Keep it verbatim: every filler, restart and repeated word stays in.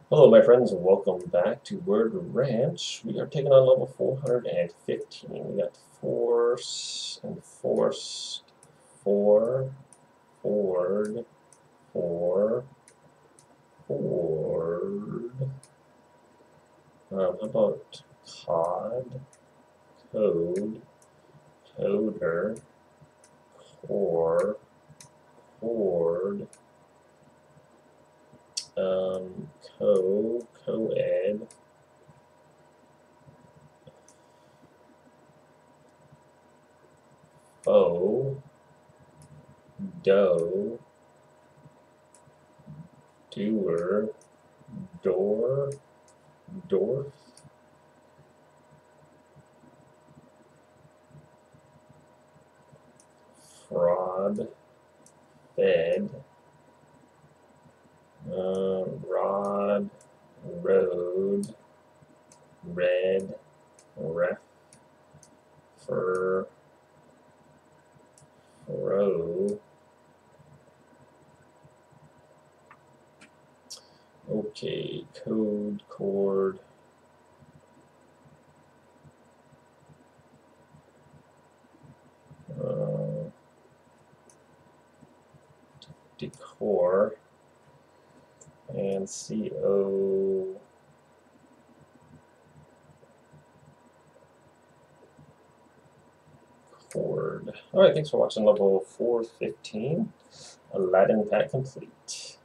Hello, my friends, and welcome back to Word Ranch. We are taking on level four hundred fifteen. We got force, enforced, for, forward, for, forward. Um, how about cod, code, coder, core, cord, um, co, co-ed, foe, doe, doer, door, dwarf, fraud, fed, uh, rod, road, red, ref, fur, fro. Okay, code, cord, uh, decor, and co. Cord. Alright, thanks for watching level four fifteen. Aladdin pack complete.